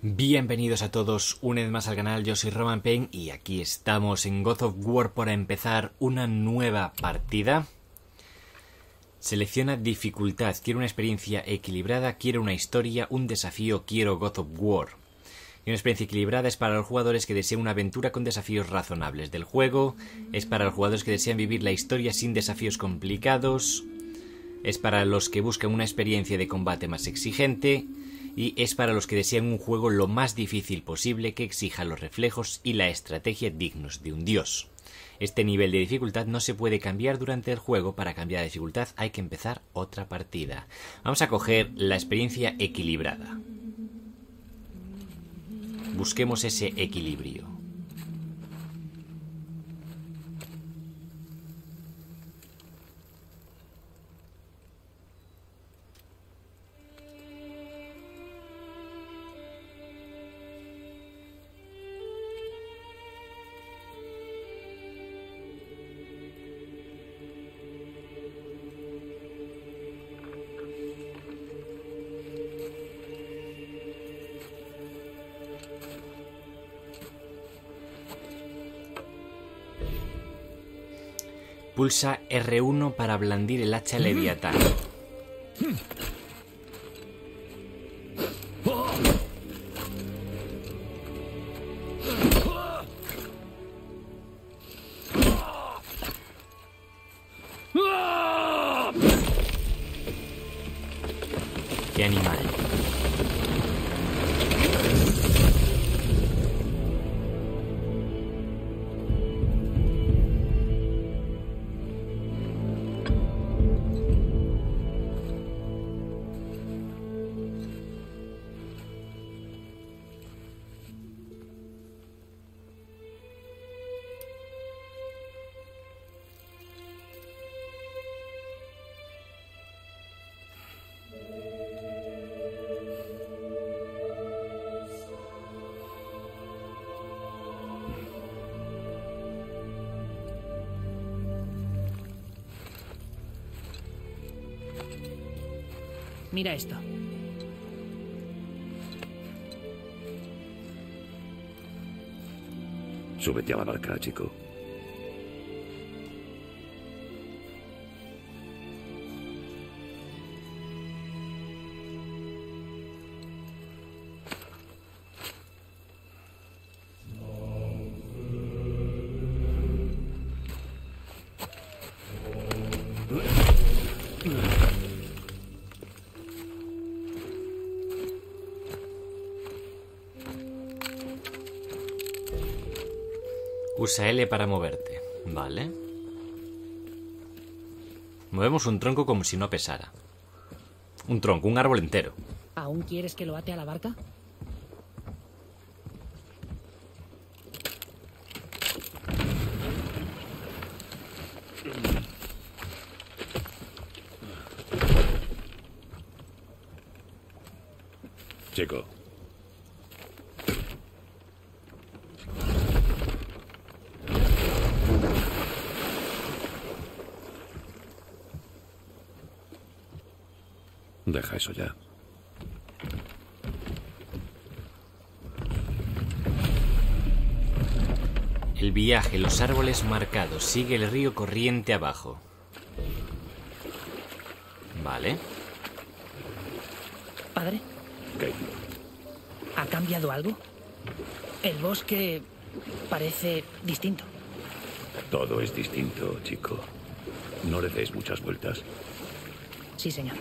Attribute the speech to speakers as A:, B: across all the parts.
A: Bienvenidos a todos una vez más al canal, yo soy Roman Pain y aquí estamos en God of War para empezar una nueva partida. Selecciona dificultad, quiero una experiencia equilibrada, quiero una historia, un desafío, quiero God of War. Y una experiencia equilibrada es para los jugadores que desean una aventura con desafíos razonables del juego, es para los jugadores que desean vivir la historia sin desafíos complicados, es para los que buscan una experiencia de combate más exigente, y es para los que desean un juego lo más difícil posible que exija los reflejos y la estrategia dignos de un dios. Este nivel de dificultad no se puede cambiar durante el juego. Para cambiar de dificultad hay que empezar otra partida. Vamos a coger la experiencia equilibrada. Busquemos ese equilibrio. Pulsa R1 para blandir el hacha Leviatán. ¡Qué animal!
B: Mira esto.
C: Súbete a la barca, chico.
A: Usa L para moverte. Vale. Movemos un tronco como si no pesara. Un tronco, un árbol entero.
B: ¿Aún quieres que lo ate a la barca?
C: Chico. Deja eso ya.
A: El viaje, los árboles marcados. Sigue el río corriente abajo. Vale.
B: Padre,
C: ¿Qué?
B: ¿ha cambiado algo? El bosque parece distinto.
C: Todo es distinto, chico. No le des muchas vueltas.
B: Sí, señor.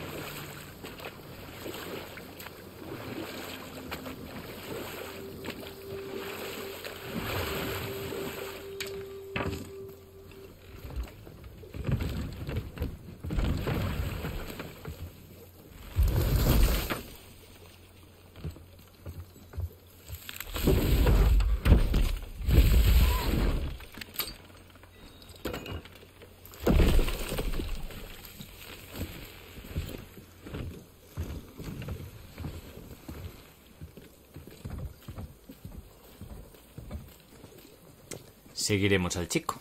A: Seguiremos al chico.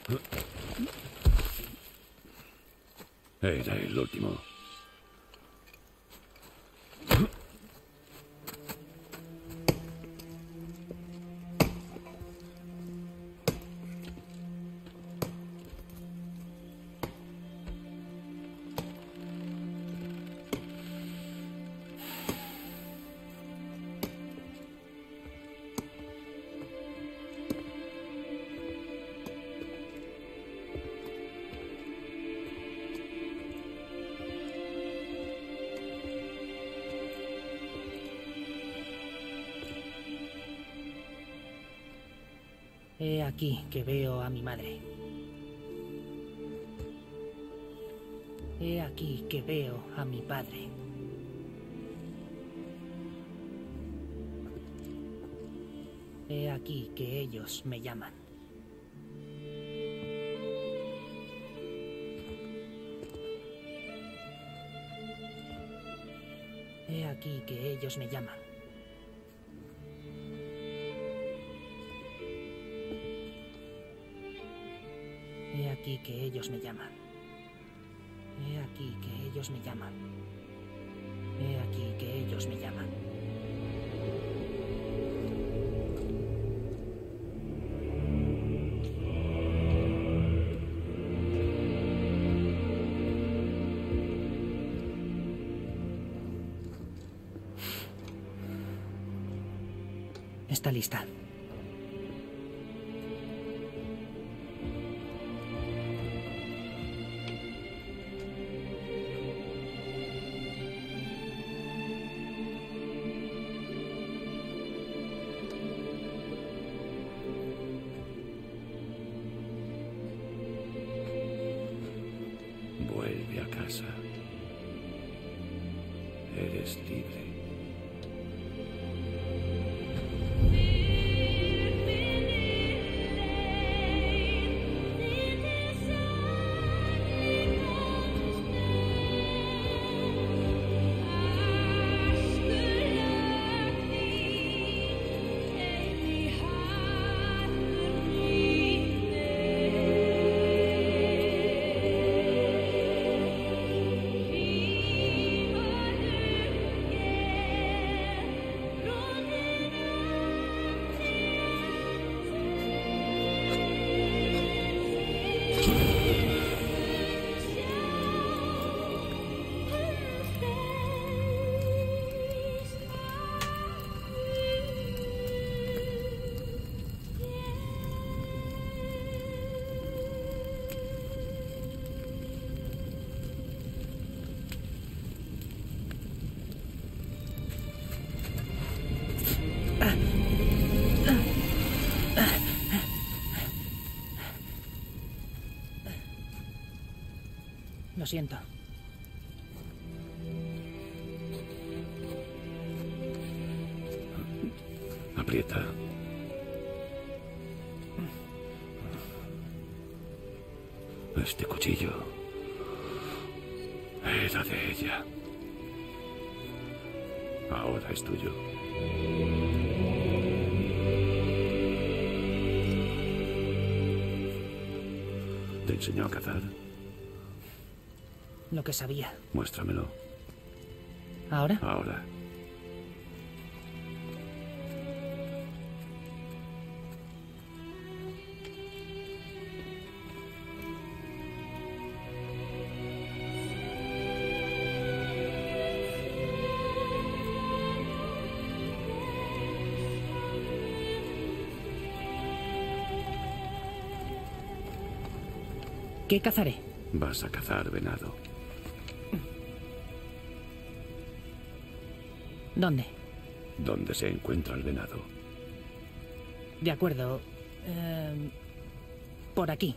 C: Era el último.
B: He aquí que veo a mi madre. He aquí que veo a mi padre. He aquí que ellos me llaman. He aquí que ellos me llaman. He aquí que ellos me llaman. He aquí que ellos me llaman. He aquí que ellos me llaman. Está lista.
C: Vuelve a casa. Eres libre. Lo siento. Aprieta. Este cuchillo era de ella. Ahora es tuyo. ¿Te enseñó a cazar?
B: Lo que sabía.
C: Muéstramelo.
B: ¿Ahora?
C: Ahora.
B: ¿Qué cazaré?
C: Vas a cazar venado.
B: ¿Dónde?
C: ¿Dónde se encuentra el venado?
B: De acuerdo. Por aquí.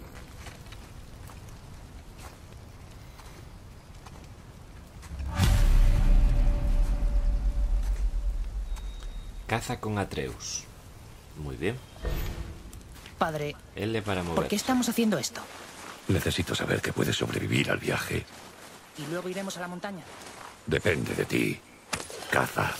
A: Caza con Atreus. Muy bien.
B: Padre,
A: L para mover.
B: ¿por qué estamos haciendo esto?
C: Necesito saber que puedes sobrevivir al viaje.
B: ¿Y luego iremos a la montaña?
C: Depende de ti. Caza.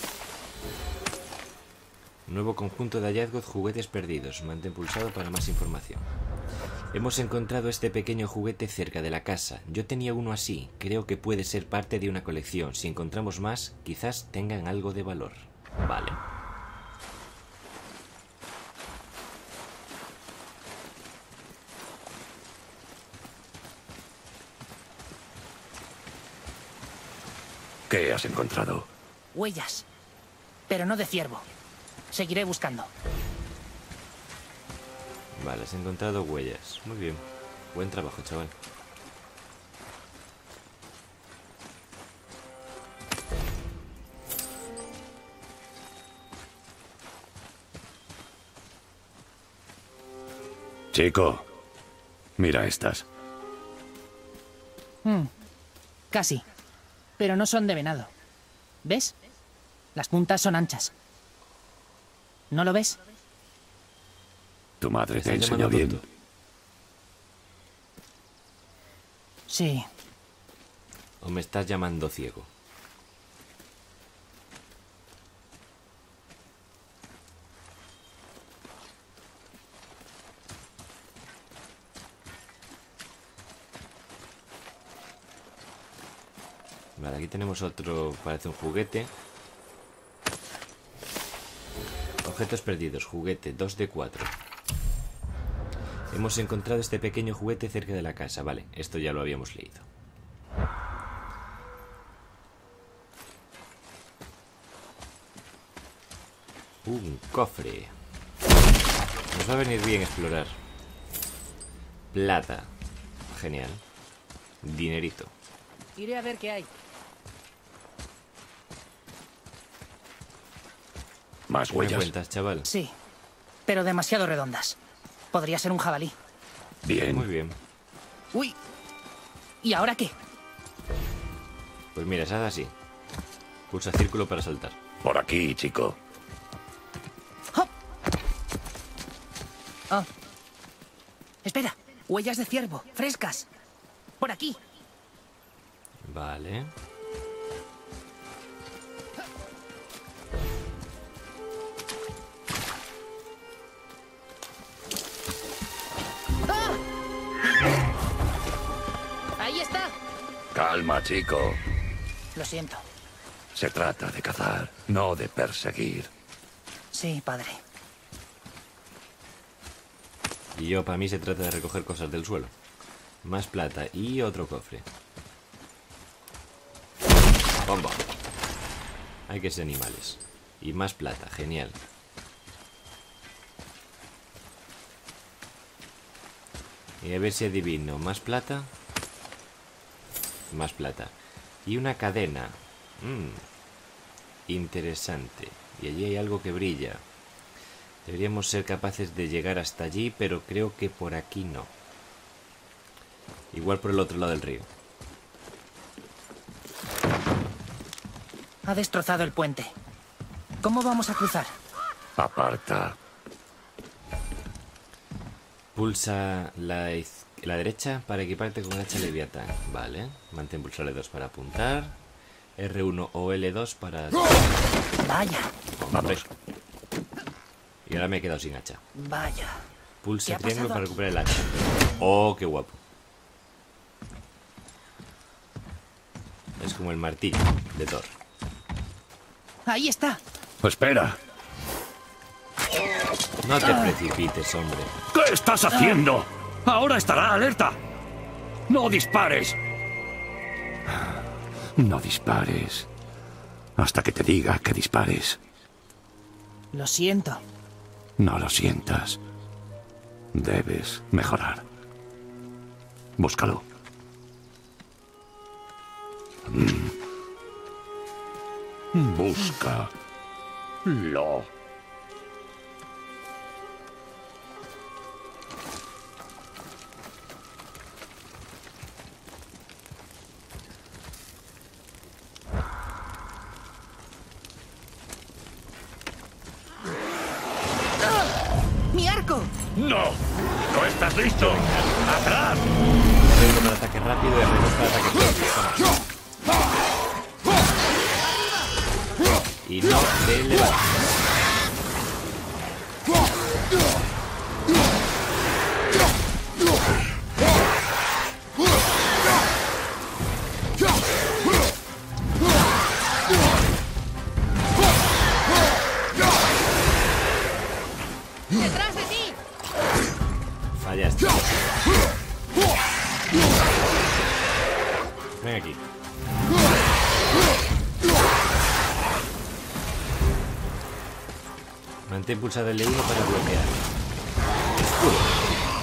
A: Nuevo conjunto de hallazgos, juguetes perdidos. Mantén pulsado para más información. Hemos encontrado este pequeño juguete cerca de la casa. Yo tenía uno así. Creo que puede ser parte de una colección. Si encontramos más, quizás tengan algo de valor. Vale.
C: ¿Qué has encontrado?
B: Huellas. Pero no de ciervo. Seguiré buscando.
A: Vale, has encontrado huellas. Muy bien. Buen trabajo, chaval.
C: Chico, mira estas.
B: Casi. Pero no son de venado. ¿Ves? Las puntas son anchas. ¿No lo ves?
C: Tu madre te
A: ¿Me estás
C: enseñó
A: llamando
C: bien.
A: tonto?
B: Sí.
A: ¿O me estás llamando ciego? Vale, aquí tenemos otro, parece un juguete. Objetos perdidos, juguete, 2 de 4. Hemos encontrado este pequeño juguete cerca de la casa. Vale, esto ya lo habíamos leído. Un cofre. Nos va a venir bien explorar. Plata. Genial. Dinerito.
B: Iré a ver qué hay.
C: Más
A: ¿Qué me
C: huellas.
A: cuentas, chaval?
B: Sí. Pero demasiado redondas. Podría ser un jabalí.
C: Bien.
A: Muy bien.
B: ¡Uy! ¿Y ahora qué?
A: Pues mira, se hace así. Pulsa círculo para saltar.
C: Por aquí, chico.
B: ¡Hop! Ah. Espera. Huellas de ciervo. Frescas. Por aquí.
A: Vale.
B: Ahí está.
C: Calma, chico.
B: Lo siento.
C: Se trata de cazar, no de perseguir.
B: Sí, padre.
A: Y yo, para mí, se trata de recoger cosas del suelo. Más plata y otro cofre. Bomba. Hay que ser animales. Y más plata, genial. Y a ver si adivino. Más plata. Más plata. Y una cadena. Interesante. Y allí hay algo que brilla. Deberíamos ser capaces de llegar hasta allí, pero creo que por aquí no. Igual por el otro lado del río.
B: Ha destrozado el puente. ¿Cómo vamos a cruzar?
C: Aparta.
A: Pulsa la derecha para equiparte con el hacha Leviatán. Vale. Mantén pulsar L2 para apuntar. R1 o L2 para...
B: Vaya,
A: Hombre.
C: Vamos.
A: Y ahora me he quedado sin hacha.
B: vaya.
A: Pulsa
B: ¿Qué ha
A: triángulo
B: pasado
A: para
B: aquí?
A: recuperar el hacha. Oh, qué guapo. Es como el martillo de Thor.
B: Ahí está.
C: Espera.
A: No te precipites, hombre.
C: ¿Qué estás haciendo? Ahora estará alerta. No dispares. No dispares. Hasta que te diga que dispares.
B: Lo siento.
C: No lo sientas. Debes mejorar. Búscalo. Búscalo.
B: ¡Mi arco!
C: ¡No! ¡No estás listo! ¡Atrás!
A: R1 para ataque rápido y R2 para ataque fuerte. Y no te levantes.
D: ¡Detrás de ti!
A: Fallaste. Ven aquí. Mantén pulsado el L1 para bloquear. Escudo.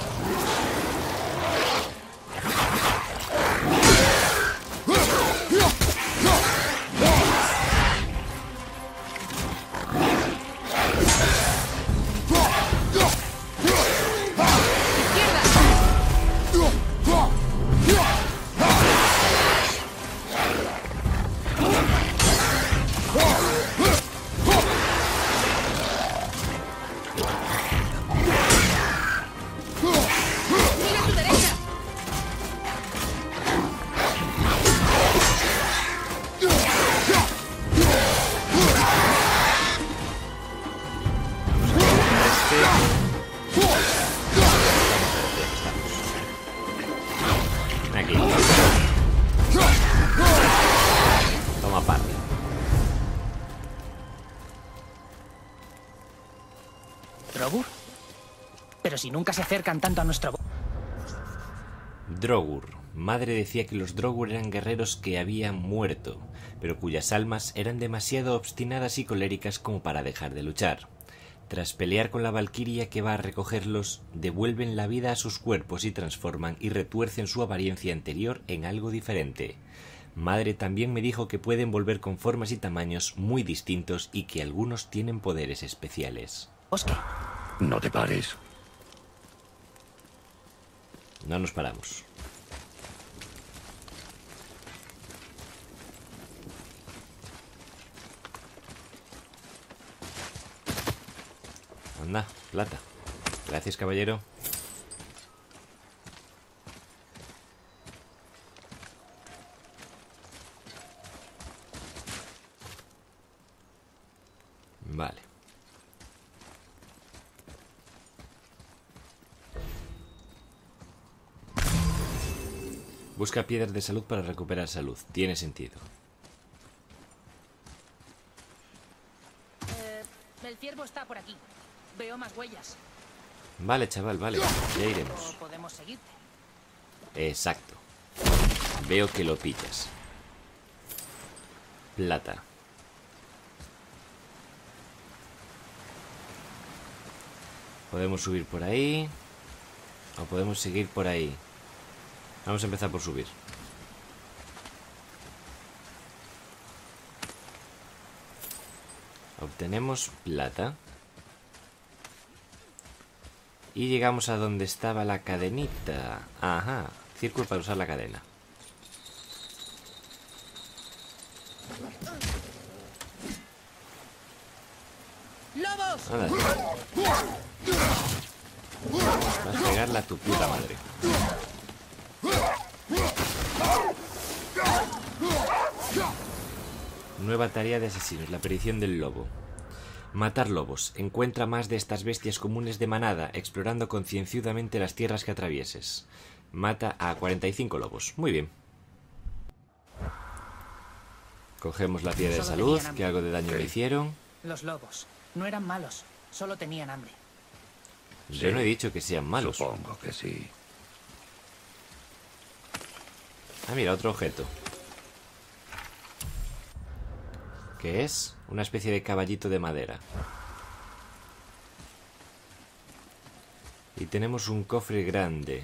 A: Aquí. Toma parte.
B: ¿Drogur? Pero si nunca se acercan tanto a nuestro...
A: Drogur. Madre decía que los Drogur eran guerreros que habían muerto, pero cuyas almas eran demasiado obstinadas y coléricas como para dejar de luchar. Tras pelear con la valquiria que va a recogerlos, devuelven la vida a sus cuerpos y transforman y retuercen su apariencia anterior en algo diferente. Madre también me dijo que pueden volver con formas y tamaños muy distintos y que algunos tienen poderes especiales.
B: bosque.
C: No te pares.
A: No nos paramos. Anda, plata. Gracias, caballero. Vale. Busca piedras de salud para recuperar salud. Tiene sentido.
B: El ciervo está por aquí. Veo más huellas.
A: Vale, chaval, vale. Ya iremos.
B: O podemos seguirte.
A: Exacto. Veo que lo pillas. Plata. Podemos subir por ahí. O podemos seguir por ahí. Vamos a empezar por subir. Obtenemos plata. Y llegamos a donde estaba la cadenita. Ajá. Círculo para usar la cadena.
D: ¡Lobos!
A: Anda. Vas a pegarla a tu puta madre. Nueva tarea de asesinos, la aparición del lobo. Matar lobos. Encuentra más de estas bestias comunes de manada, explorando concienzudamente las tierras que atravieses. Mata a 45 lobos. Muy bien. Cogemos la piedra de salud, que algo de daño le hicieron.
B: Los lobos no eran malos, solo tenían hambre.
A: Yo no he dicho que sean malos.
C: Supongo que sí.
A: Ah, mira, otro objeto. ¿Qué es? Una especie de caballito de madera. Y tenemos un cofre grande.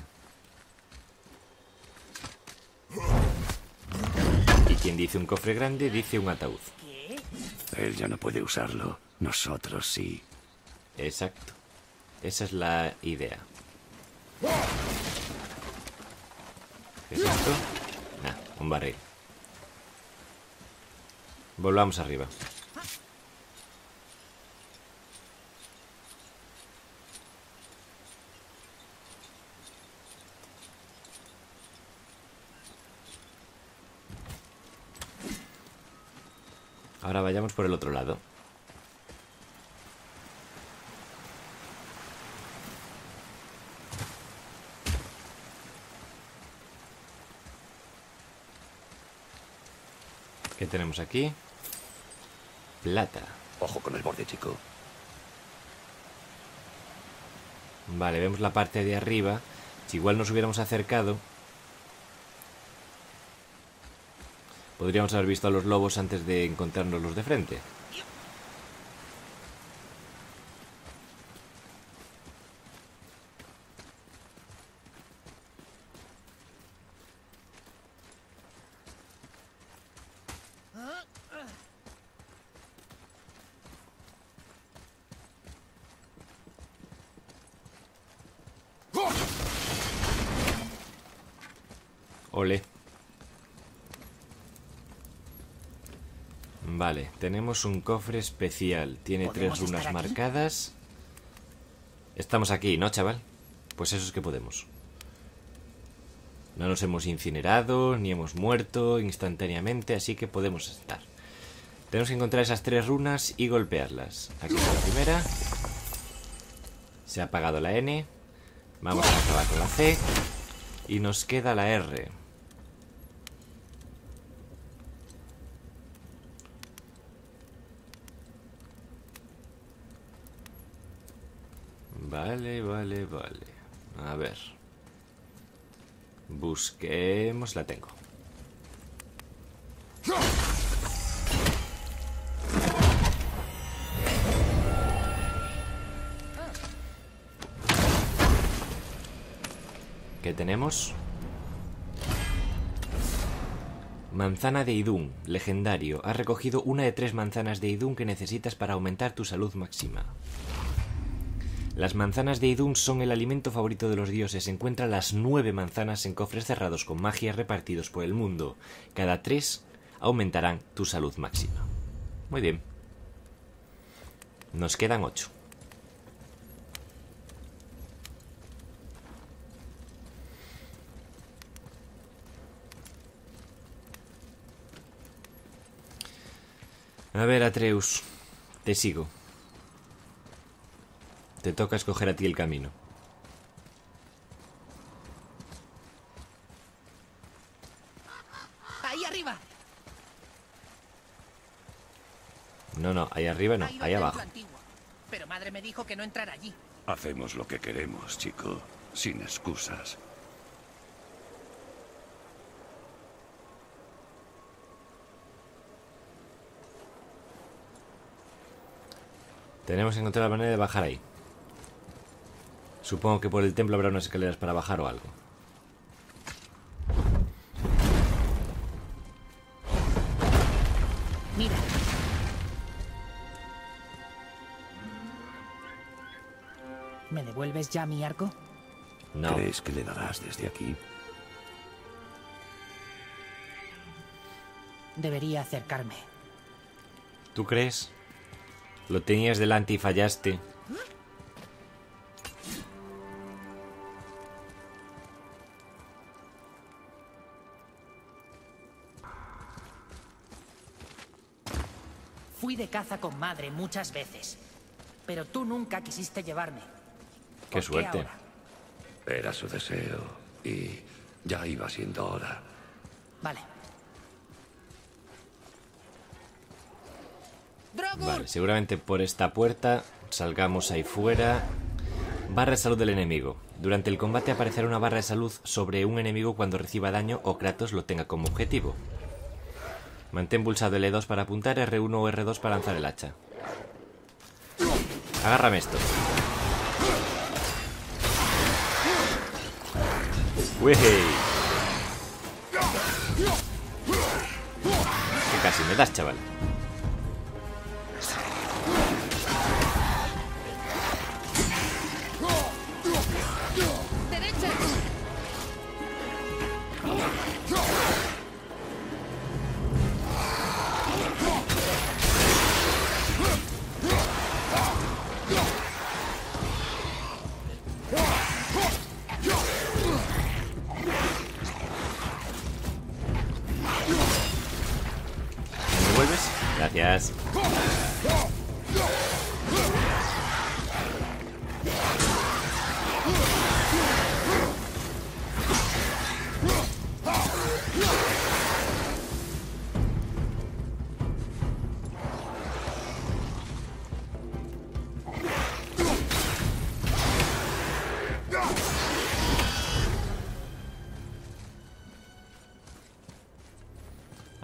A: Y quien dice un cofre grande, dice un ataúd.
B: ¿Qué?
C: Él ya no puede usarlo. Nosotros sí.
A: Exacto. Esa es la idea. ¿Qué es esto? Ah, un barril. Volvamos arriba. Ahora vayamos por el otro lado. ¿Qué tenemos aquí? Plata.
C: Ojo con el borde, chico.
A: Vale, vemos la parte de arriba. Si igual nos hubiéramos acercado, podríamos haber visto a los lobos antes de encontrarnos los de frente. Ole. Vale, tenemos un cofre especial. Tiene 3 runas marcadas. Estamos aquí, ¿no, chaval? Pues eso es que podemos. No nos hemos incinerado, ni hemos muerto instantáneamente, así que podemos estar. Tenemos que encontrar esas 3 runas y golpearlas. Aquí está la primera. Se ha apagado la N. Vamos a acabar con la C. Y nos queda la R. Vale. A ver. Busquemos. La tengo. ¿Qué tenemos? Manzana de Idún, legendario. Has recogido una de 3 manzanas de Idún que necesitas para aumentar tu salud máxima. Las manzanas de Idún son el alimento favorito de los dioses. Encuentra las 9 manzanas en cofres cerrados con magia repartidos por el mundo. Cada 3 aumentarán tu salud máxima. Muy bien. Nos quedan 8. A ver, Atreus, te sigo. Te toca escoger a ti el camino.
D: ¡Ahí arriba!
A: No, ahí arriba no,
D: Hay un
A: ahí abajo.
D: templo antiguo, pero madre me dijo que no entrara allí.
C: Hacemos lo que queremos, chico. Sin excusas.
A: Tenemos que encontrar la manera de bajar ahí. Supongo que por el templo habrá unas escaleras para bajar o algo.
B: Mira. ¿Me devuelves ya mi arco?
A: No.
C: ¿Crees que le darás desde aquí?
B: Debería acercarme.
A: ¿Tú crees? Lo tenías delante y fallaste.
B: Fui de caza con madre muchas veces, pero tú nunca quisiste llevarme.
A: Qué
B: ¿Por
A: suerte.
B: ahora?
C: Era su deseo y ya iba siendo hora.
B: Vale.
D: ¡Drogur!
A: Vale, seguramente por esta puerta salgamos ahí fuera. Barra de salud del enemigo. Durante el combate aparecerá una barra de salud sobre un enemigo cuando reciba daño o Kratos lo tenga como objetivo. Mantén pulsado L2 para apuntar, R1 o R2 para lanzar el hacha. Agárrame esto. ¡Wey! Que casi me das, chaval.
D: ¡Derecha!
A: ¿Me devuelves? Gracias.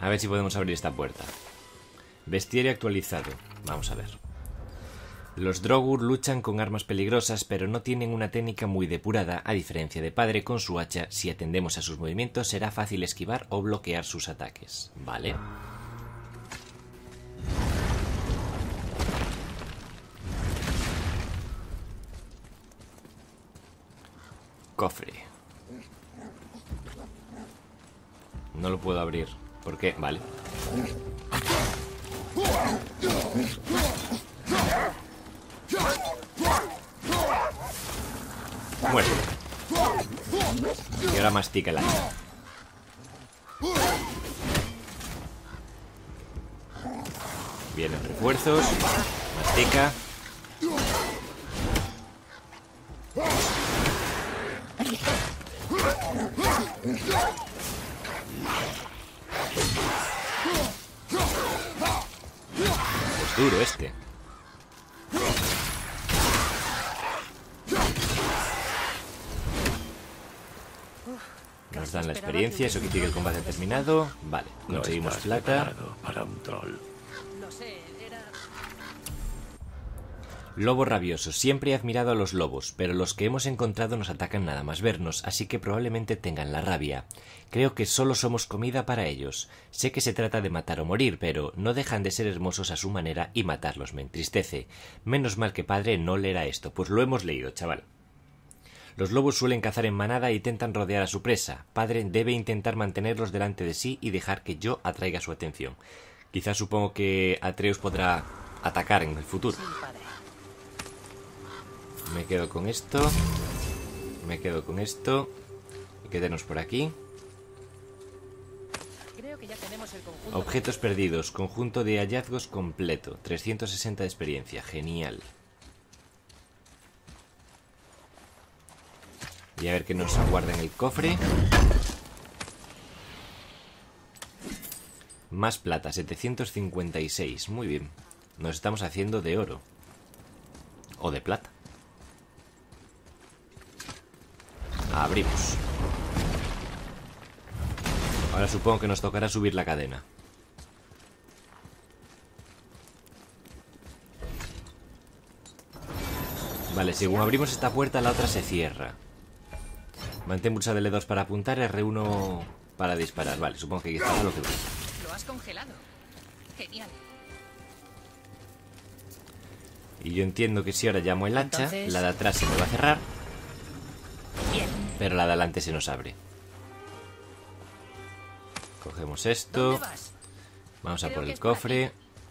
A: A ver si podemos abrir esta puerta. Bestiario actualizado. Vamos a ver. Los Drogur luchan con armas peligrosas, pero no tienen una técnica muy depurada, a diferencia de Padre con su hacha. Si atendemos a sus movimientos, será fácil esquivar o bloquear sus ataques. Vale. Cofre. No lo puedo abrir. ¿Por qué? Vale. Muerto. Y ahora mastica el hacha. Vienen refuerzos. Mastica. Es duro este. Nos dan la experiencia, eso quiere decir que el combate ha terminado. Vale,
C: No
A: conseguimos
C: estás
A: plata.
C: preparado para un troll.
D: Lo sé, era...
A: Lobo rabioso. Siempre he admirado a los lobos, pero los que hemos encontrado nos atacan nada más vernos, así que probablemente tengan la rabia. Creo que solo somos comida para ellos. Sé que se trata de matar o morir, pero no dejan de ser hermosos a su manera y matarlos me entristece. Menos mal que Padre no leerá esto, pues lo hemos leído, chaval. Los lobos suelen cazar en manada e intentan rodear a su presa. Padre debe intentar mantenerlos delante de sí y dejar que yo atraiga su atención. Quizás supongo que Atreus podrá atacar en el futuro.
D: Sí, padre.
A: Me quedo con esto. Me quedo con esto. Y quedarnos por aquí.
D: Creo que ya tenemos el conjunto.
A: Objetos perdidos. Conjunto de hallazgos completo. 360 de experiencia. Genial. Y a ver qué nos aguarda en el cofre. Más plata, 756. Muy bien. Nos estamos haciendo de oro. O de plata. Abrimos. Ahora supongo que nos tocará subir la cadena. Vale, según abrimos esta puerta, la otra se cierra. Mantén pulsado L2 para apuntar, R1 para disparar. Vale, supongo que aquí está lo que veo.
D: Lo has congelado. Genial.
A: Y yo entiendo que si ahora llamo el hacha,
D: Entonces...
A: la de atrás se me va a cerrar,
D: Bien.
A: pero la de adelante se nos abre. Cogemos esto.
D: ¿Dónde vas?
A: Vamos a
D: Creo
A: por
D: que
A: el
D: es por
A: cofre.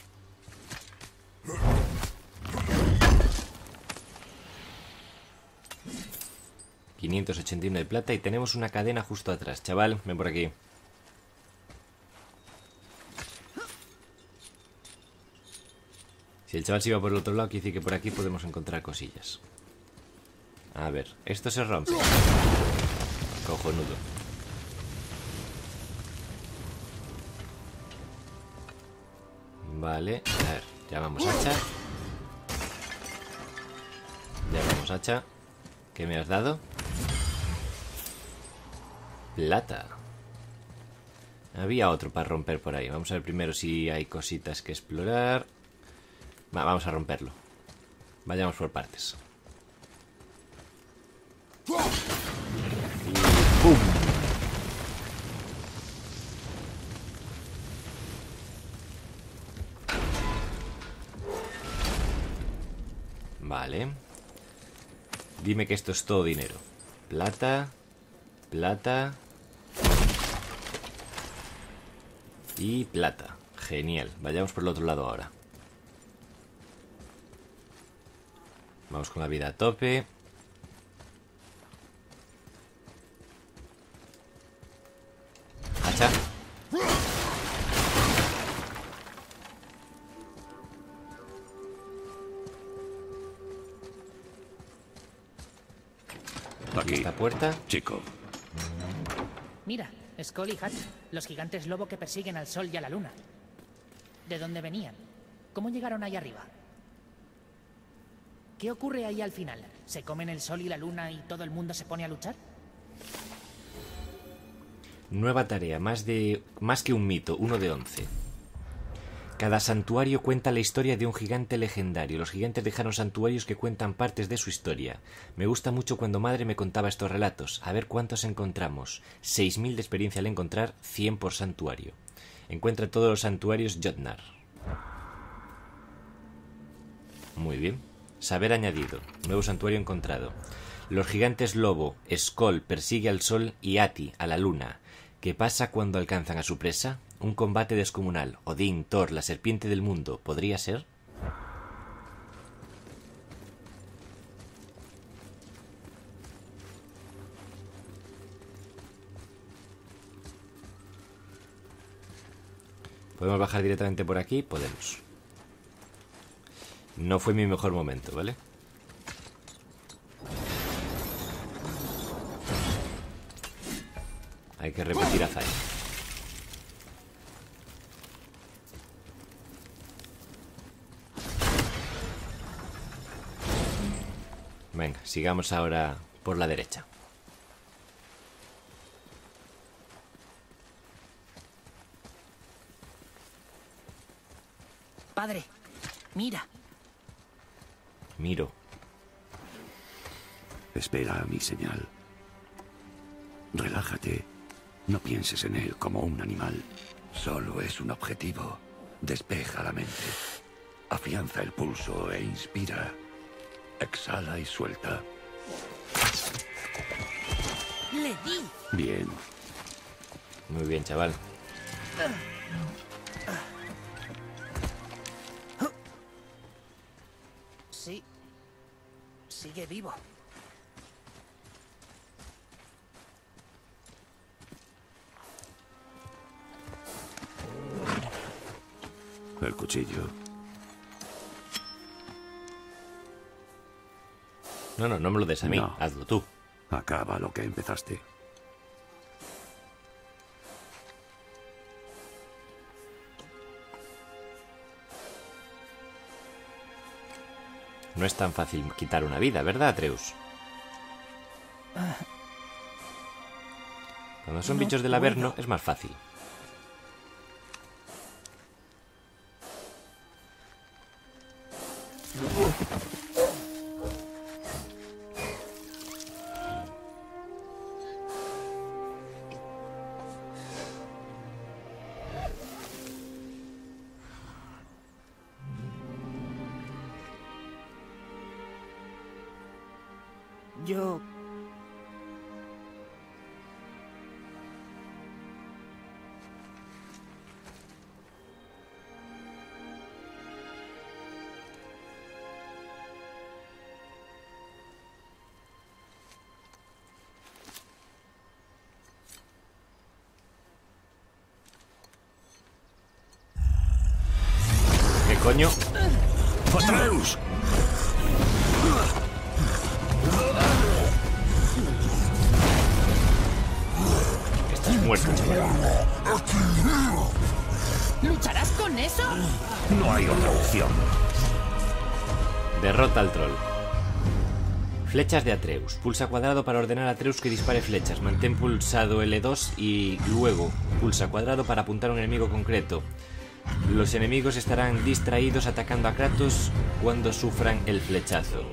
A: $581 de plata y tenemos una cadena justo atrás. Chaval, ven por aquí. Si el chaval se iba por el otro lado, quiere decir que por aquí podemos encontrar cosillas. A ver, esto se rompe. Cojonudo. Vale, a ver, llamamos hacha. Llamamos hacha. ¿Qué me has dado? Plata. Había otro para romper por ahí. Vamos a ver primero si hay cositas que explorar. Vamos a romperlo. Vayamos por partes. Y ¡pum! Vale. Dime que esto es todo dinero. Plata. Plata. Y plata. Genial. Vayamos por el otro lado ahora. Vamos con la vida a tope. Hacha.
C: Aquí,
A: Esta puerta.
C: chico.
D: Mira, Skoll y Hatch, los gigantes lobo que persiguen al sol y a la luna. ¿De dónde venían? ¿Cómo llegaron ahí arriba? ¿Qué ocurre ahí al final? ¿Se comen el sol y la luna y todo el mundo se pone a luchar?
A: Nueva tarea, más que un mito, 1 de 11. Cada santuario cuenta la historia de un gigante legendario. Los gigantes dejaron santuarios que cuentan partes de su historia. Me gusta mucho cuando madre me contaba estos relatos. A ver cuántos encontramos. 6000 de experiencia al encontrar, 100 por santuario. Encuentra todos los santuarios Jotnar. Muy bien. Saber añadido. Nuevo santuario encontrado. Los gigantes lobo, Skoll persigue al sol y Ati a la luna. ¿Qué pasa cuando alcanzan a su presa? Un combate descomunal. Odín, Thor, la serpiente del mundo. ¿Podría ser? ¿Podemos bajar directamente por aquí? Podemos. No fue mi mejor momento, ¿vale? Hay que repetir hazaña. Venga, sigamos ahora por la derecha.
D: Padre, mira.
A: Miro.
C: Espera a mi señal. Relájate. No pienses en él como un animal. Solo es un objetivo. Despeja la mente. Afianza el pulso e inspira. Exhala y suelta.
D: Le di.
C: Bien.
A: Muy bien, chaval.
D: Sí. Sigue vivo.
C: El cuchillo.
A: No me lo des a mí.
C: No.
A: Hazlo tú.
C: Acaba lo que empezaste.
A: No es tan fácil quitar una vida, ¿verdad, Atreus? Cuando son
D: No
A: bichos del Averno
D: puedo.
A: es más fácil.
B: Yo...
A: ¿Qué coño?
C: ¡Atreus!
A: Estás muerto, chaval.
D: ¿Lucharás con eso?
C: No hay otra opción.
A: Derrota al troll. Flechas de Atreus. Pulsa cuadrado para ordenar a Atreus que dispare flechas. Mantén pulsado L2 y luego pulsa cuadrado para apuntar a un enemigo concreto. Los enemigos estarán distraídos atacando a Kratos cuando sufran el flechazo.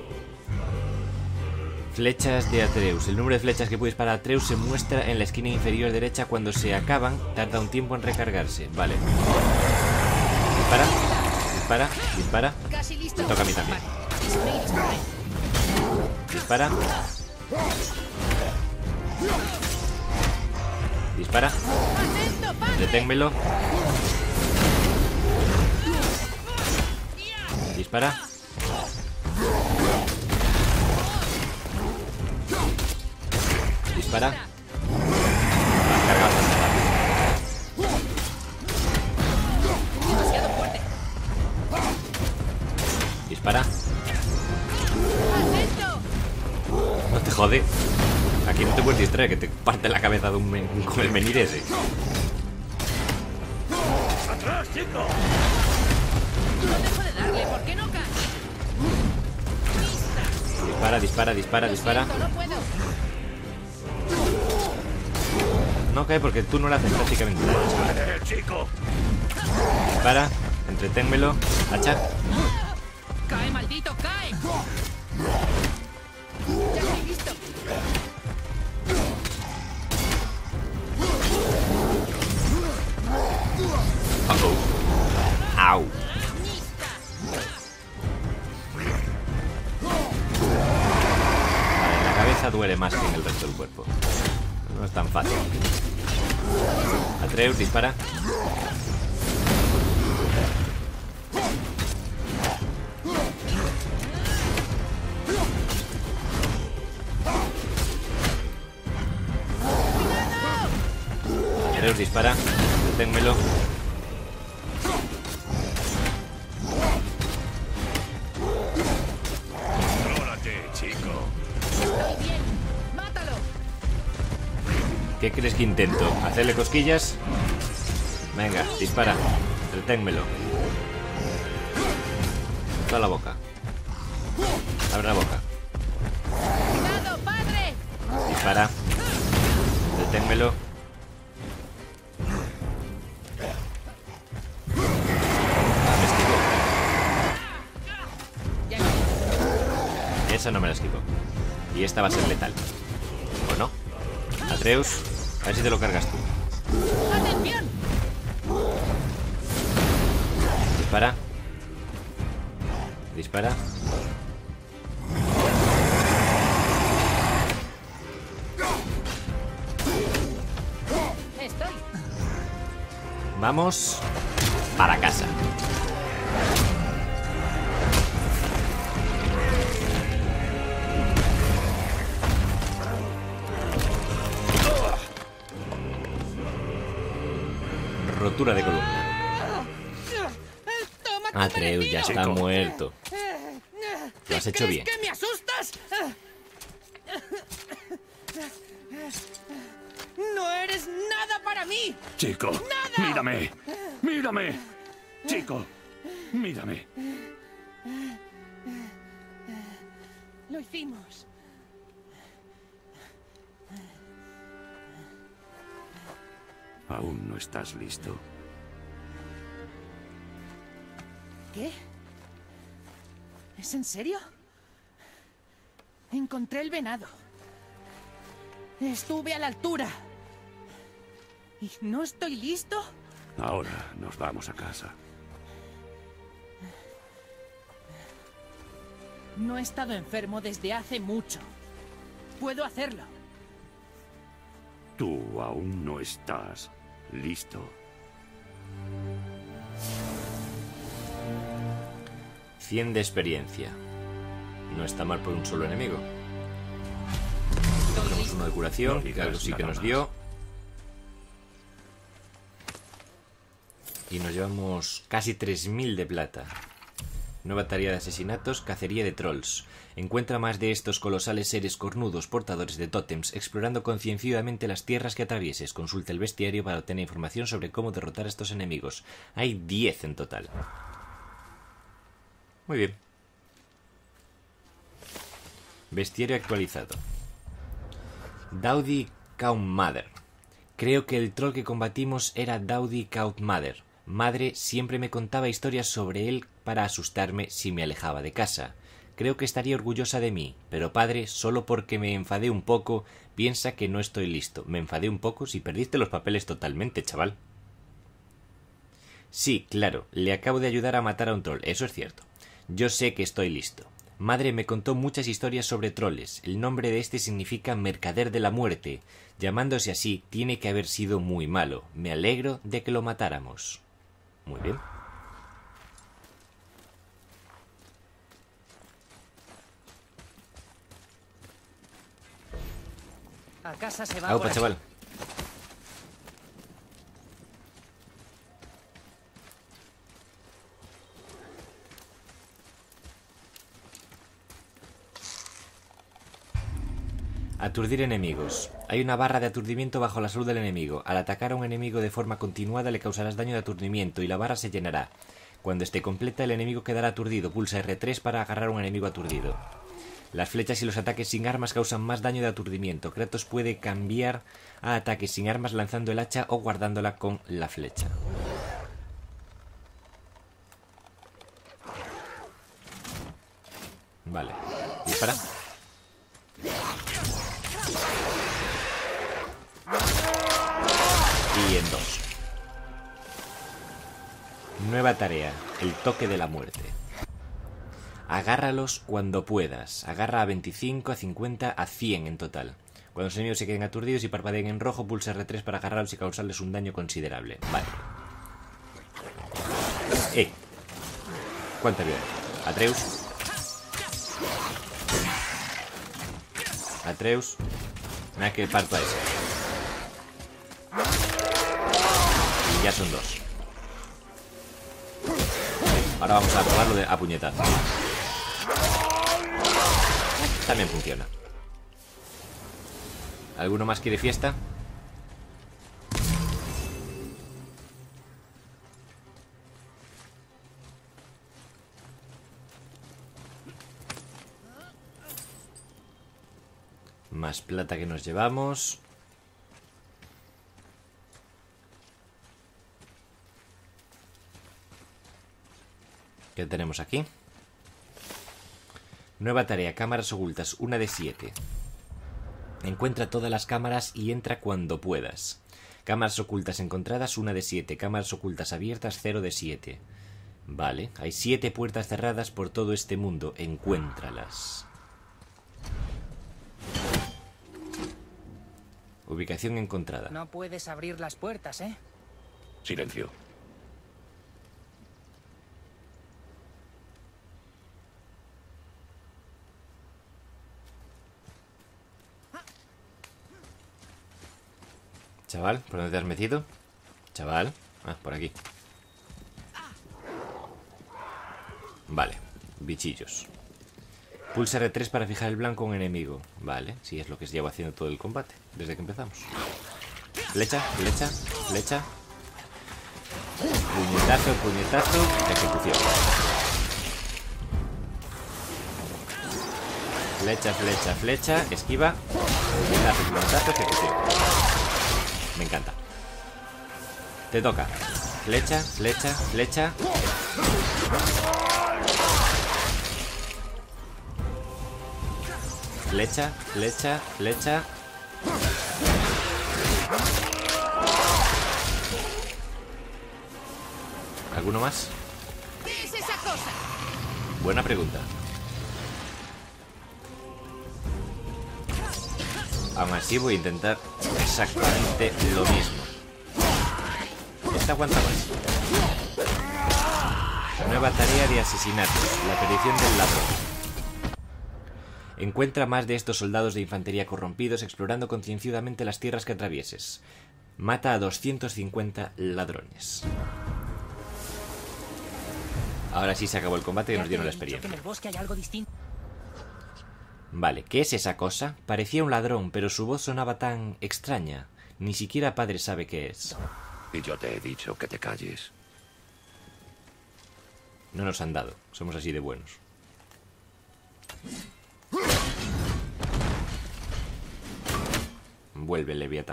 A: Flechas de Atreus. El número de flechas que puede disparar Atreus se muestra en la esquina inferior derecha. Cuando se acaban, tarda un tiempo en recargarse. Vale. Dispara. Dispara. Dispara.
D: Casi listo.
A: Me toca a mí también.
D: Vale. Dispara.
A: Dispara. Dispara.
D: ¡Atento, padre!
A: Deténmelo. Dispara. Dispara. Has cargado bastante rápido.
D: Demasiado fuerte.
A: Dispara.
D: ¡Atento!
A: No te jode. Aquí no te puedes distraer, que te parte la cabeza de con el menir ese.
C: ¡Atrás, chico!
D: No dejo de darle, ¿por qué no cae?
A: Dispara, dispara, dispara,
D: Lo
A: dispara.
D: siento, no puedo.
A: No cae porque tú no le haces prácticamente nada.
C: chico!
A: Dispara, entreténmelo. Hacha.
D: ¡Cae, maldito, cae! ¡Ya estoy listo!
A: Au. Vale, la cabeza duele más que en el resto del cuerpo. No es tan fácil. Atreus, dispara. Atreus, dispara. Deténmelo. ¿Qué crees que intento? ¿Hacerle cosquillas? Venga, dispara. Reténmelo. Toda la boca. Abre la boca.
D: ¡Cuidado, padre!
A: Dispara. Reténmelo. Me esquivo. Esa no me la esquivo. Y esta va a ser letal. ¿O no? Atreus, a ver si te lo cargas tú.
D: ¡Atención!
A: Dispara. Dispara.
D: Estoy.
A: Vamos para casa. Rotura de columna.
D: ¡Toma,
A: Atreus ya está muerto. Lo has hecho bien.
D: ¿Crees que me asustas? ¡No eres nada para mí!
C: Chico,
D: ¡Nada!
C: mírame. Mírame. Chico, mírame.
D: Lo hicimos.
C: Aún no estás listo.
D: ¿Qué? ¿Es en serio? Encontré el venado. Estuve a la altura. ¿Y no estoy listo?
C: Ahora nos vamos a casa.
D: No he estado enfermo desde hace mucho. Puedo hacerlo.
C: Tú aún no estás listo.
A: 100 de experiencia. No está mal por un solo enemigo. Tenemos uno de curación, que algo sí que nos dio. Y nos llevamos casi 3000 de plata. Nueva tarea de asesinatos, cacería de trolls. Encuentra más de estos colosales seres cornudos portadores de tótems, explorando concienciadamente las tierras que atravieses. Consulta el bestiario para obtener información sobre cómo derrotar a estos enemigos. Hay 10 en total. Muy bien. Bestiario actualizado. Dowdy Cautmother. Creo que el troll que combatimos era Dowdy Cautmother. Madre siempre me contaba historias sobre él para asustarme si me alejaba de casa. Creo que estaría orgullosa de mí, pero padre, solo porque me enfadé un poco, piensa que no estoy listo. ¿Me enfadé un poco? Si perdiste los papeles totalmente, chaval. Sí, claro, le acabo de ayudar a matar a un troll, eso es cierto. Yo sé que estoy listo. Madre me contó muchas historias sobre troles. El nombre de este significa mercader de la muerte. Llamándose así, tiene que haber sido muy malo. Me alegro de que lo matáramos. Muy bien.
D: A casa se va.
A: Aupa,
D: por
A: chaval.
D: aquí.
A: Aturdir enemigos. Hay una barra de aturdimiento bajo la salud del enemigo. Al atacar a un enemigo de forma continuada le causarás daño de aturdimiento y la barra se llenará. Cuando esté completa el enemigo quedará aturdido. Pulsa R3 para agarrar a un enemigo aturdido. Las flechas y los ataques sin armas causan más daño de aturdimiento. Kratos puede cambiar a ataques sin armas lanzando el hacha o guardándola con la flecha. Vale. Dispara. Y en 2. Nueva tarea. El toque de la muerte. Agárralos cuando puedas. Agarra a 25, a 50, a 100 en total. Cuando los enemigos se queden aturdidos y parpadeen en rojo, pulsa R3 para agarrarlos y causarles un daño considerable. Vale. ¿Cuánta vida? Atreus. Atreus. Nada que parto a ese. Y ya son 2. Ahora vamos a probarlo a puñetazo. También funciona. ¿Alguno más quiere fiesta? Más plata que nos llevamos. ¿Qué tenemos aquí? Nueva tarea, cámaras ocultas, 1 de 7. Encuentra todas las cámaras y entra cuando puedas. Cámaras ocultas encontradas, 1 de 7. Cámaras ocultas abiertas, 0 de 7. Vale, hay 7 puertas cerradas por todo este mundo. Encuéntralas. Ubicación encontrada.
D: No puedes abrir las puertas, ¿eh?
C: Silencio.
A: Chaval, ¿por dónde te has metido? Chaval. Ah, por aquí. Vale, bichillos. Pulsa R3 para fijar el blanco a un enemigo. Vale, sí, es lo que llevo haciendo todo el combate, desde que empezamos. Flecha, flecha, flecha. Puñetazo, puñetazo, ejecución. Flecha, flecha, flecha, esquiva. Puñetazo, puñetazo, ejecución. Me encanta. Te toca. Flecha, flecha, flecha. Flecha, flecha, flecha. ¿Alguno más?
E: ¿Qué es esa cosa?
A: Buena pregunta. Aún así voy a intentar exactamente lo mismo. Esta aguanta más. Nueva tarea de asesinatos. La perdición del ladrón. Encuentra más de estos soldados de infantería corrompidos explorando concienzudamente las tierras que atravieses. Mata a 250 ladrones. Ahora sí se acabó el combate y nos dieron la experiencia.
D: En el bosque hay algo distinto.
A: Vale, ¿qué es esa cosa? Parecía un ladrón, pero su voz sonaba tan extraña. Ni siquiera padre sabe qué es.
C: Y yo te he dicho que te calles.
A: No nos han dado, somos así de buenos. Vuelve el Leviatán.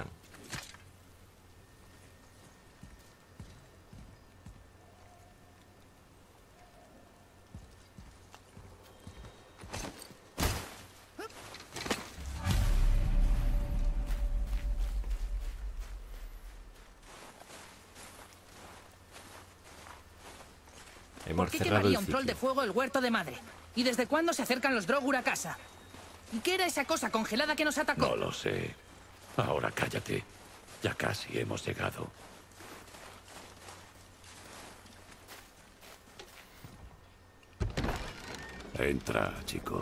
A: Hemos
D: ¿Qué
A: cerrado
D: quemaría
A: el
D: un troll de
A: ciclo.
D: fuego el huerto de madre? ¿Y desde cuándo se acercan los Drogur a casa? ¿Y qué era esa cosa congelada que nos atacó?
C: No lo sé. Ahora cállate. Ya casi hemos llegado. Entra, chico.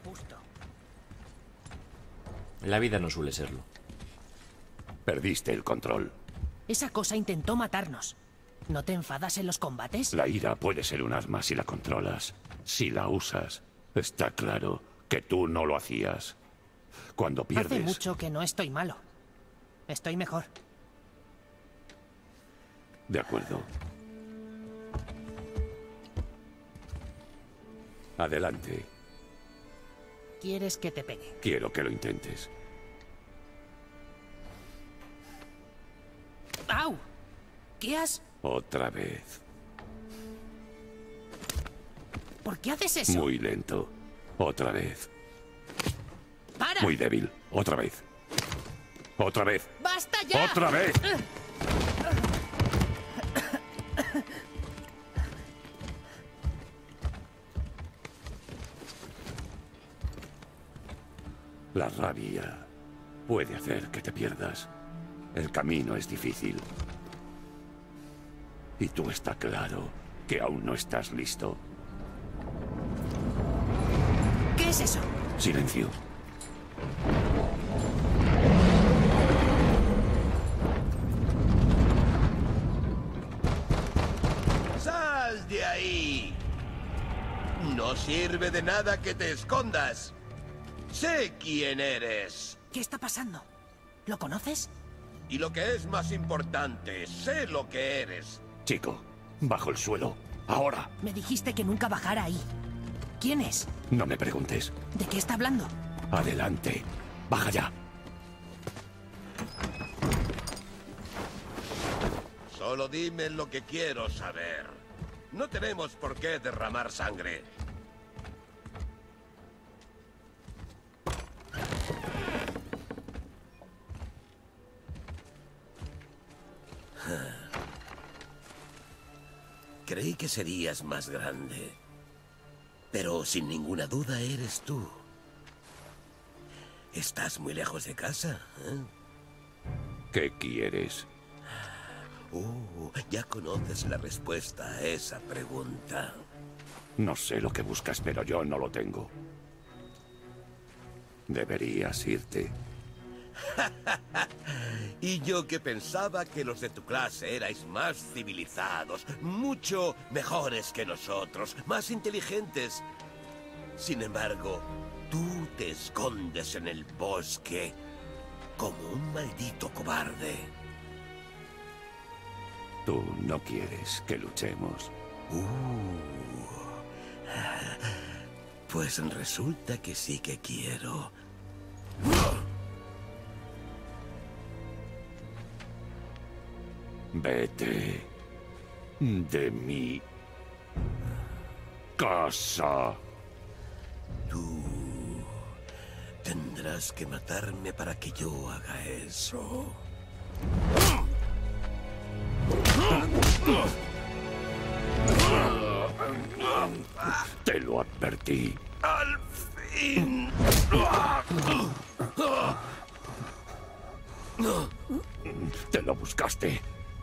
D: justo.
A: La vida no suele serlo.
C: Perdiste el control.
D: Esa cosa intentó matarnos. ¿No te enfadas en los combates?
C: La ira puede ser un arma si la controlas. Si la usas, está claro que tú no lo hacías. Cuando pierdes...
D: Hace mucho que no estoy malo. Estoy mejor.
C: De acuerdo. Adelante.
D: ¿Quieres que te pegue?
C: Quiero que lo intentes.
D: ¡Au! ¿Qué has...?
C: Otra vez.
D: ¿Por qué haces eso?
C: Muy lento. Otra vez.
D: ¡Para!
C: Muy débil. Otra vez. Otra vez.
D: ¡Basta ya!
C: ¡Otra vez! La rabia puede hacer que te pierdas. El camino es difícil. Y tú está claro que aún no estás listo.
D: ¿Qué es eso?
C: Silencio.
F: ¡Sal de ahí! No sirve de nada que te escondas. Sé quién eres.
D: ¿Qué está pasando? ¿Lo conoces?
F: Y lo que es más importante, sé lo que eres.
C: Chico, bajo el suelo. Ahora.
D: Me dijiste que nunca bajara ahí. ¿Quién es?
C: No me preguntes.
D: ¿De qué está hablando?
C: Adelante. Baja ya.
F: Solo dime lo que quiero saber. No tenemos por qué derramar sangre. Creí que serías más grande. Pero sin ninguna duda eres tú. ¿Estás muy lejos de casa?
C: ¿Qué quieres?
F: Ya conoces la respuesta a esa pregunta.
C: No sé lo que buscas, pero yo no lo tengo. Deberías irte.
F: Y yo que pensaba que los de tu clase erais más civilizados, mucho mejores que nosotros, más inteligentes. Sin embargo, tú te escondes en el bosque como un maldito cobarde.
C: Tú no quieres que luchemos.
F: Pues resulta que sí que quiero.
C: Vete de mi casa.
F: Tú tendrás que matarme para que yo haga eso.
C: Te lo advertí.
F: ¡Al fin!
C: Te lo buscaste.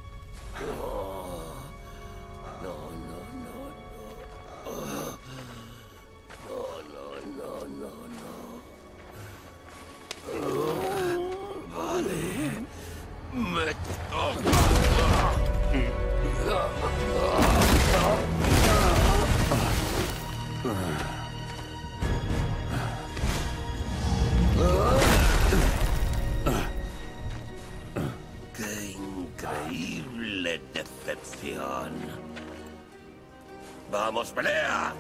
F: Me toca. ¡Qué increíble decepción! ¡Vamos, pelea!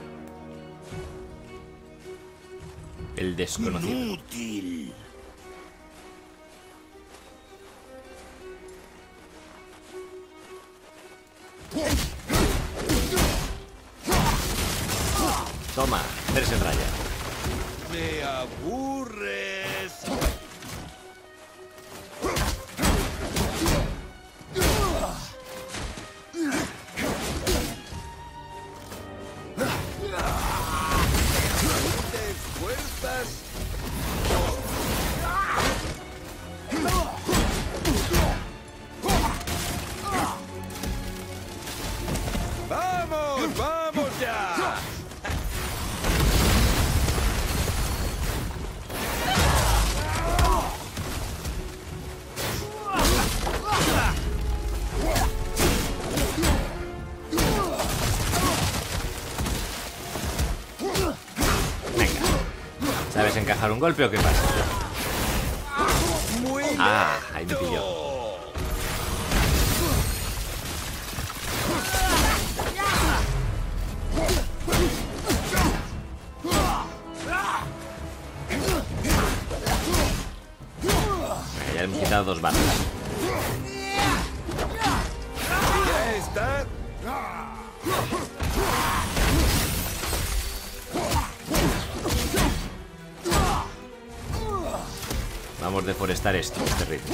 A: El desconocido.
F: ¡Inútil!
A: Toma, tres en raya.
F: ¡Me aburres! ¿Te esfuerzas? ¡Vamos! ¡Vamos ya!
A: ¿Sabes encajar un golpe o qué pasa?
F: Muy
A: Ah, ahí me pilló. Ya le hemos quitado 2 balas.
F: Ya está.
A: Vamos a deforestar esto, este ritmo.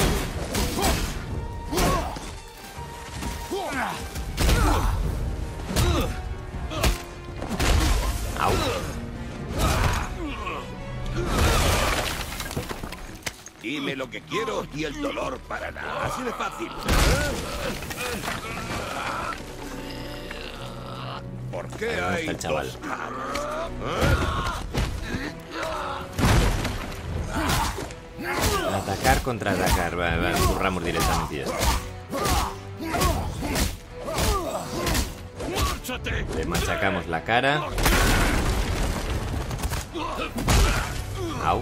A: Au.
F: Dime lo que quiero y el dolor parará. Así de fácil. ¿Por qué
A: Ahí
F: hay
A: está el chaval.
F: dos caras?
A: Atacar, contraatacar. Va, curramos directamente y ya está. Le machacamos la cara. Au.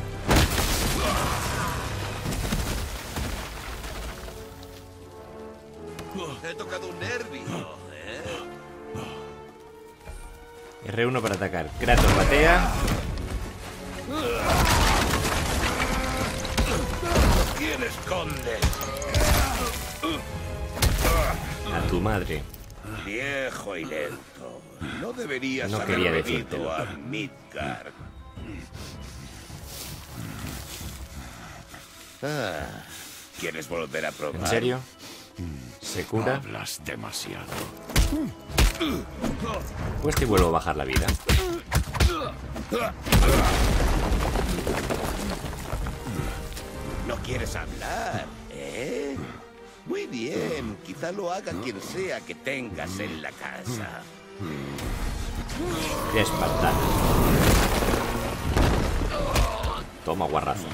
F: He tocado un nervio,
A: R1 para atacar. Kratos batea.
F: ¿Quién esconde?
A: A tu madre.
F: Viejo y lento. No deberías
A: No
F: haber
A: quería
F: venido
A: decírtelo.
F: a Midgard. ¿Quieres volver a probar?
A: ¿En serio? ¿Se cura?
C: Hablas demasiado.
A: Pues te vuelvo a bajar la vida.
F: ¿No quieres hablar, eh? Muy bien, quizá lo haga quien sea que tengas en la casa.
A: Qué espartano. Toma, guarrazo.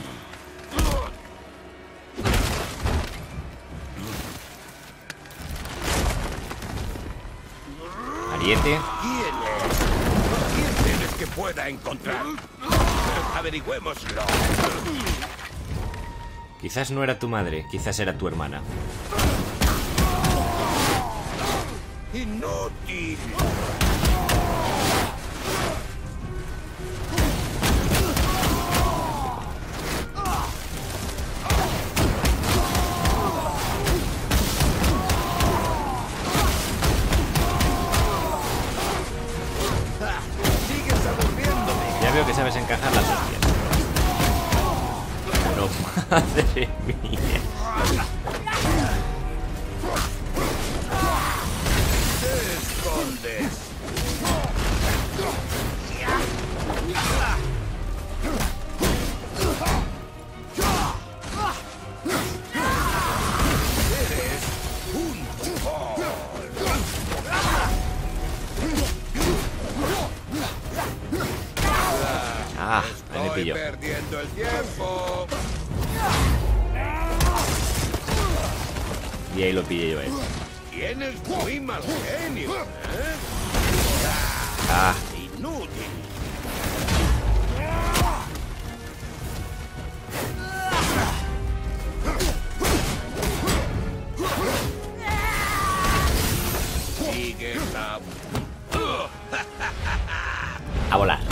A: Ariete.
F: ¿Quién es? ¿Quién crees que pueda encontrar? Averigüémoslo.
A: Quizás no era tu madre, quizás era tu hermana.
F: Inútil. Sigues aburriéndome.
A: Ya veo que sabes encajar las hostias. Pero madre mía.
F: Te escondes. Eres un troll.
A: Ah, ahí me
F: Estoy
A: pilló.
F: perdiendo el tiempo.
A: Y ahí lo pillé yo a él.
F: Tienes muy mal genio, ¿eh?
A: Ah,
F: Inútil. Sigues
A: a volar.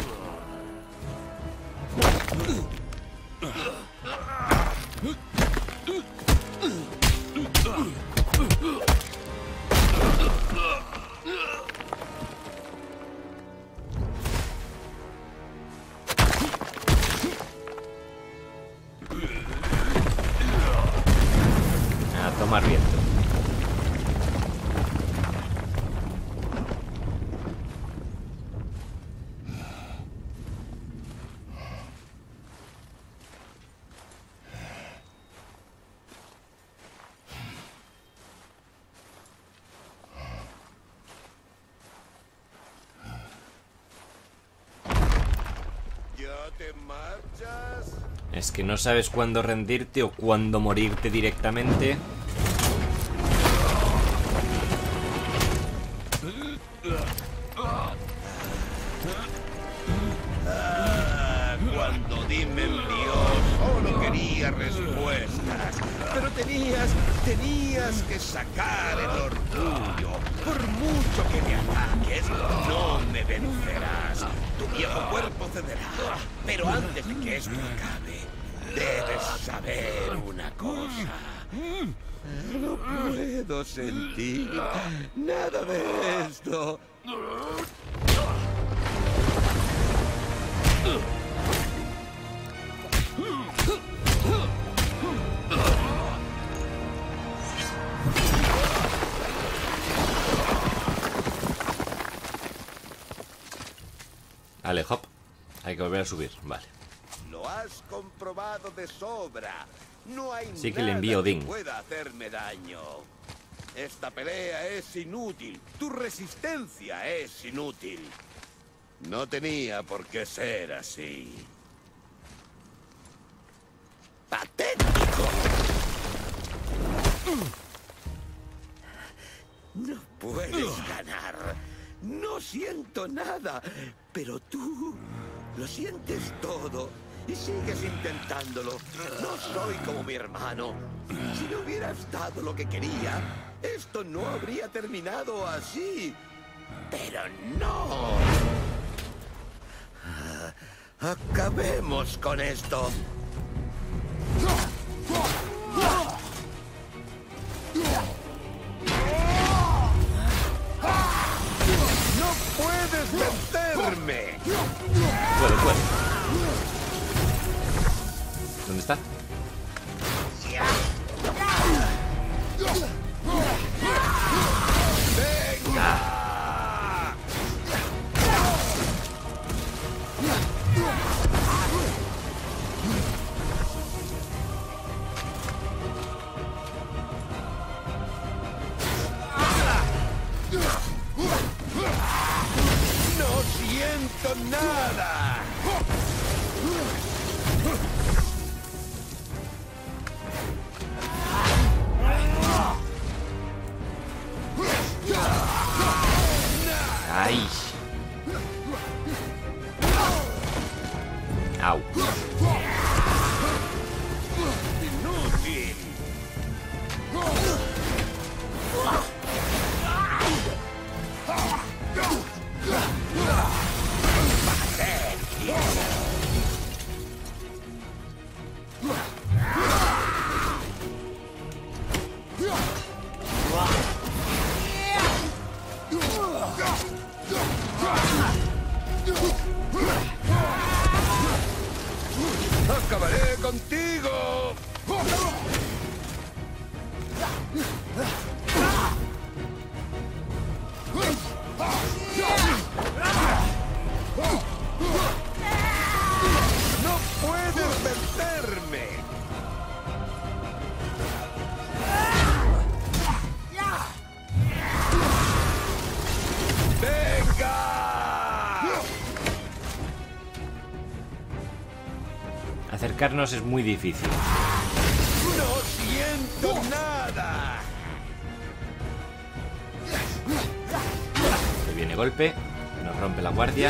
A: A tomar viento.
F: ¿Ya te marchas?
A: Es que no sabes cuándo rendirte o cuándo morirte directamente.
F: cuando Odín me envió, solo quería respuestas. Pero tenías que sacar el orgullo. Por mucho que me ataques, no me vencerás. Tu viejo cuerpo cederá. Pero antes de que esto acabe, debes saber una cosa. No puedo sentir nada de esto.
A: Vale, hop. Hay que volver a subir, vale.
F: Lo has comprobado de sobra. No hay
A: Sí que le
F: nada
A: envío Odín.
F: que pueda hacerme daño. Esta pelea es inútil. Tu resistencia es inútil. No tenía por qué ser así. ¡Patético! No puedes ganar. No siento nada. Pero tú lo sientes todo. Y sigues intentándolo. No soy como mi hermano. Si no hubieras dado lo que quería, esto no habría terminado así. Pero no. Acabemos con esto. ¡No puedes vencerme!
A: Puedo. ¿Dónde está?
F: ¡No siento nada!
A: ¡Ay! ¡Au!
F: ¡Inútil! ¡Acabaré contigo! ¡No puedes vencerme! ¡Venga!
A: Acercarnos es muy difícil.
F: ¡No siento nada!
A: Le viene golpe. Nos rompe la guardia.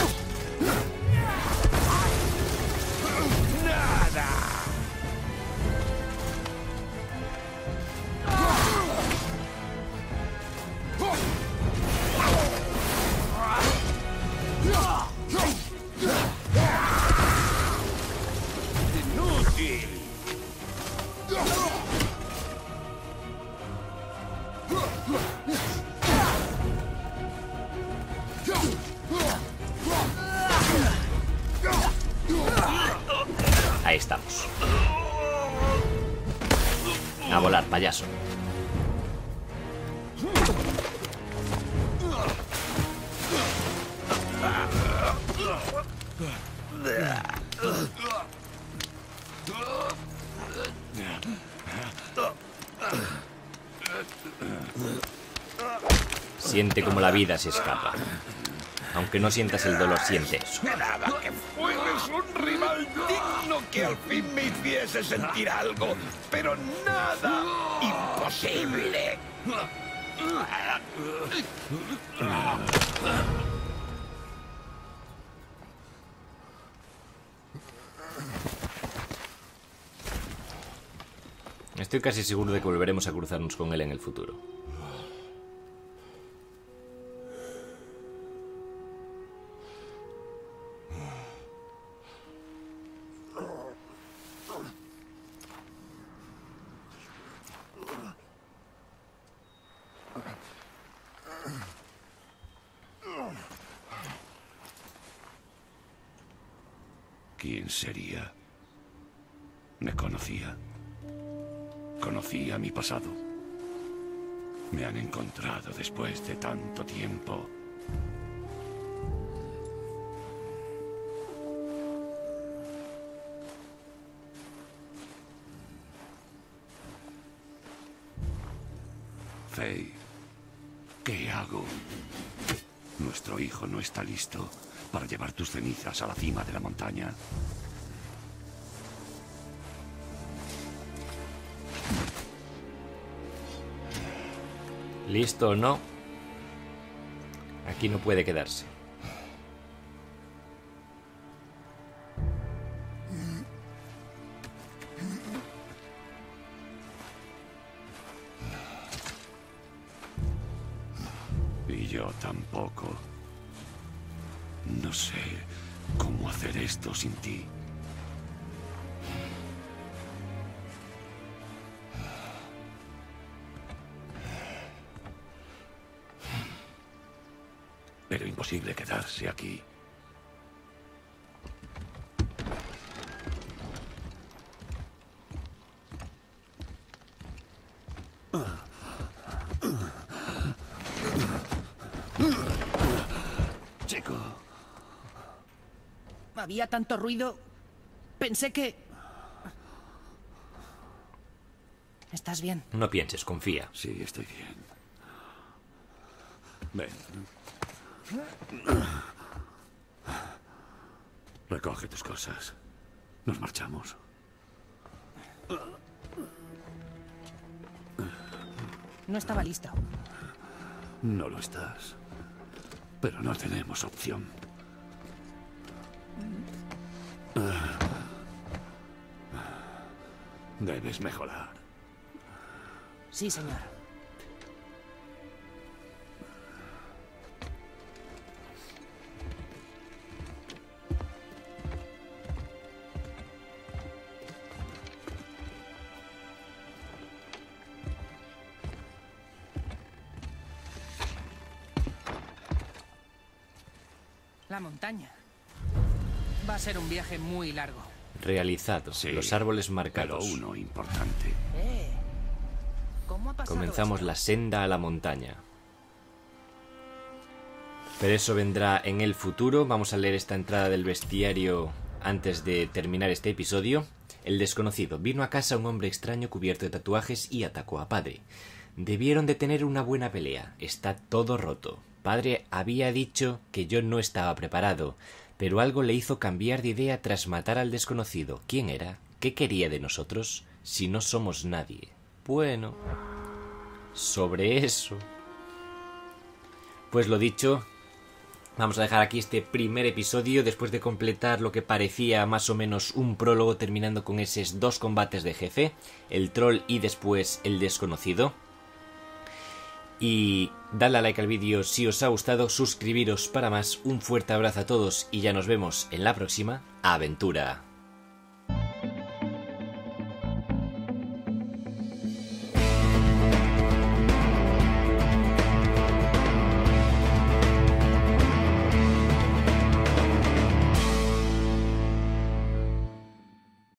F: ¡Nada! ¡Inútil!
A: Ahí estamos. A volar, payaso. Siente como la vida se escapa. Aunque no sientas el dolor, siente eso.
F: Esperaba que fueres un rival digno que al fin me hiciese sentir algo, pero nada. Imposible.
A: Estoy casi seguro de que volveremos a cruzarnos con él en el futuro.
C: ¿Quién sería? ¿Me conocía? ¿Conocía mi pasado? Me han encontrado después de tanto tiempo. Faye, ¿qué hago? Nuestro hijo no está listo para llevar tus cenizas a la cima de la montaña.
A: ¿Listo o no? Aquí no puede quedarse.
C: Y yo tampoco. No sé cómo hacer esto sin ti. Pero imposible quedarse aquí. Chico.
B: Había tanto ruido. Pensé que... ¿Estás bien?
A: No pienses, confía.
C: Sí, estoy bien. Ven. Recoge tus cosas. Nos marchamos.
B: No estaba listo.
C: No lo estás. Pero no tenemos opción. Debes mejorar.
B: Sí, señor.
D: La montaña. Va a ser un viaje muy largo.
A: Realizado.
C: Sí,
A: los árboles
C: Pero
A: marcados.
C: uno importante.
D: ¿Cómo ha pasado
A: Comenzamos
D: esto?
A: la senda a la montaña. Pero eso vendrá en el futuro. Vamos a leer esta entrada del bestiario antes de terminar este episodio. El desconocido. Vino a casa un hombre extraño cubierto de tatuajes y atacó a padre. Debieron de tener una buena pelea. Está todo roto. Padre había dicho que yo no estaba preparado, pero algo le hizo cambiar de idea tras matar al desconocido. ¿Quién era? ¿Qué quería de nosotros? Si no somos nadie. Bueno, sobre eso. Pues lo dicho, vamos a dejar aquí este primer episodio después de completar lo que parecía más o menos un prólogo, terminando con esos 2 combates de jefe, el troll y después el desconocido. Y dadle a like al vídeo si os ha gustado, suscribiros para más, un fuerte abrazo a todos y ya nos vemos en la próxima aventura.